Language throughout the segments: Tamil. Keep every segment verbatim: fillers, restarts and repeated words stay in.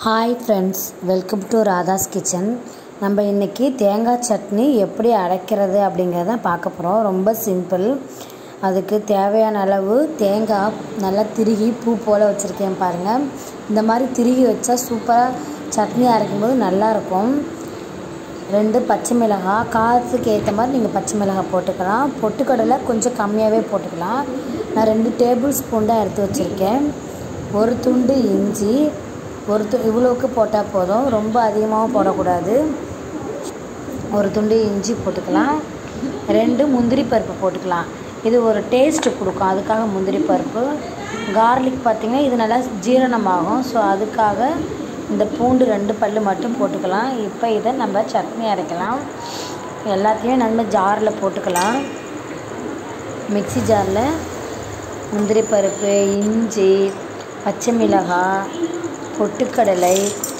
Hi friends, welcome to Radha's kitchen. நம்ம இன்றைக்கி தேங்காய் சட்னி எப்படி அரைக்கிறது அப்படிங்கிறத பார்க்க போகிறோம். ரொம்ப சிம்பிள். அதுக்கு தேவையான அளவு தேங்காய் நல்லா திருகி பூ போல் வச்சுருக்கேன் பாருங்கள். இந்த மாதிரி திருகி வச்சா சூப்பராக சட்னி அரைக்கும்போது நல்லாயிருக்கும். ரெண்டு பச்சை மிளகாய், காரத்துக்கு ஏற்ற மாதிரி நீங்கள் பச்சை மிளகாய் போட்டுக்கலாம். பொட்டுக்கடலை கொஞ்சம் கம்மியாகவே போட்டுக்கலாம். நான் ரெண்டு டேபிள் ஸ்பூன் தான் எடுத்து வச்சுருக்கேன். ஒரு துண்டு இஞ்சி, ஒரு து இவ்வளோவுக்கு போட்டால் போதும், ரொம்ப அதிகமாகவும் போடக்கூடாது. ஒரு துண்டு இஞ்சி போட்டுக்கலாம். ரெண்டு முந்திரி பருப்பு போட்டுக்கலாம். இது ஒரு டேஸ்ட்டு கொடுக்கும், அதுக்காக முந்திரி பருப்பு. கார்லிக் பார்த்திங்கன்னா இது நல்லா ஜீரணமாகும், ஸோ அதுக்காக இந்த பூண்டு ரெண்டு பல் மட்டும் போட்டுக்கலாம். இப்போ இதை நம்ம சட்னி அரைக்கலாம். எல்லாத்தையும் நம்ம ஜாரில் போட்டுக்கலாம். மிக்சி ஜாரில் முந்திரி பருப்பு, இஞ்சி, பச்சை மிளகாய், பொட்டுக்கடலை,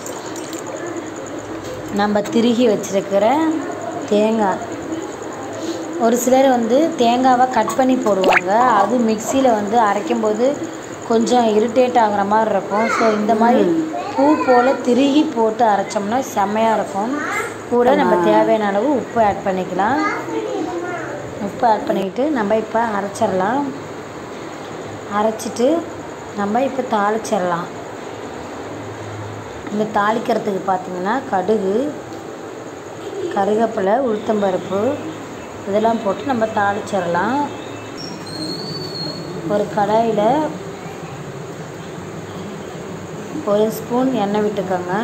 நம்ம திருகி வச்சுருக்கிற தேங்காய். ஒரு சிலர் வந்து தேங்காவை கட் பண்ணி போடுவாங்க. அது மிக்சியில் வந்து அரைக்கும்போது கொஞ்சம் இரிட்டேட் ஆகிற மாதிரி இருக்கும். ஸோ இந்த மாதிரி பூ போல் திருகி போட்டு அரைச்சோம்னா செம்மையாக இருக்கும். கூட நம்ம தேவையான அளவு உப்பு ஆட் பண்ணிக்கலாம். உப்பு ஆட் பண்ணிக்கிட்டு நம்ம இப்போ அரைச்சிடலாம். அரைச்சிட்டு நம்ம இப்போ தாளிச்சிடலாம். இந்த தாளிக்கிறதுக்கு பார்த்திங்கன்னா கடுகு, கருவேப்பிலை, உளுத்தம்பருப்பு இதெல்லாம் போட்டு நம்ம தாளிச்சிடலாம். ஒரு கடாயில் ஒரு ஸ்பூன் எண்ணெய் விட்டுக்கோங்க.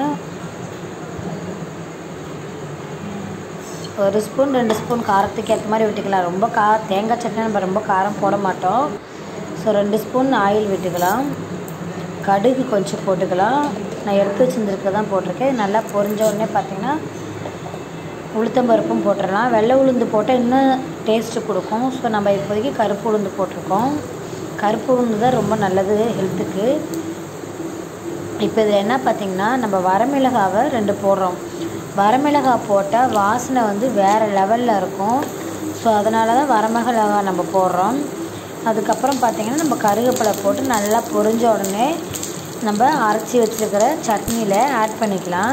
ஒரு ஸ்பூன் ரெண்டு ஸ்பூன் காரத்துக்கு ஏற்ற மாதிரி விட்டுக்கலாம். ரொம்ப கா தேங்காய் சட்னி நம்ம ரொம்ப காரம் போட மாட்டோம். ஸோ ரெண்டு ஸ்பூன் ஆயில் விட்டுக்கலாம். கடுகு கொஞ்சம் போட்டுக்கலாம். நான் எடுத்து வச்சுருந்துருக்க தான் போட்டிருக்கேன். நல்லா பொரிஞ்ச உடனே பார்த்திங்கன்னா உளுத்தம்பருப்பும் போட்டுடலாம். வெள்ளை உளுந்து போட்டால் இன்னும் டேஸ்ட்டு கொடுக்கும். ஸோ நம்ம இப்போதைக்கு கருப்பு உளுந்து போட்டிருக்கோம். கருப்பு உளுந்து தான் ரொம்ப நல்லது ஹெல்த்துக்கு. இப்போ இதில் என்ன பார்த்திங்கன்னா நம்ம வரமிளகாவை ரெண்டு போடுறோம். வரமிளகாய் போட்டால் வாசனை வந்து வேறு லெவலில் இருக்கும். ஸோ அதனால தான் வரமிளகாய் நம்ம போடுறோம். அதுக்கப்புறம் பார்த்திங்கன்னா நம்ம கருவேப்பிலை போட்டு நல்லா பொரிஞ்ச உடனே நம்ம அரைச்சி வச்சுருக்கிற சட்னியில் ஆட் பண்ணிக்கலாம்.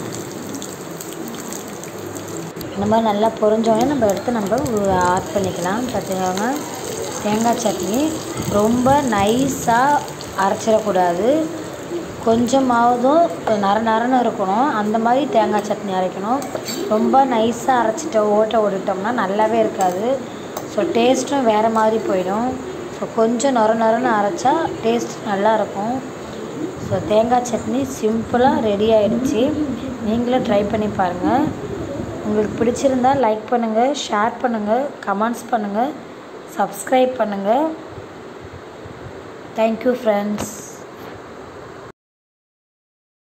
இந்த மாதிரி நல்லா பொரிஞ்சோடனே நம்ம எடுத்து நம்ம ஆட் பண்ணிக்கலாம். பார்த்துக்கோங்க, தேங்காய் சட்னி ரொம்ப நைஸாக அரைச்சிடக்கூடாது. கொஞ்சமாவதும் நர நரன்னு இருக்கணும். அந்த மாதிரி தேங்காய் சட்னி அரைக்கணும். ரொம்ப நைஸாக அரைச்சிட்ட ஓட்டை ஓடிட்டோம்னா நல்லாவே இருக்காது. ஸோ டேஸ்ட்டும் வேறு மாதிரி போயிடும். ஸோ கொஞ்சம் நொர நொரன்னு அரைச்சா டேஸ்ட் நல்லாயிருக்கும். ஸோ தேங்காய் சட்னி சிம்பிளாக ரெடி ஆகிடுச்சு. நீங்களும் ட்ரை பண்ணி பாருங்கள். உங்களுக்கு பிடிச்சிருந்தால் லைக் பண்ணுங்கள், ஷேர் பண்ணுங்கள், கமெண்ட்ஸ் பண்ணுங்கள், சப்ஸ்கிரைப் பண்ணுங்கள். Thank you friends.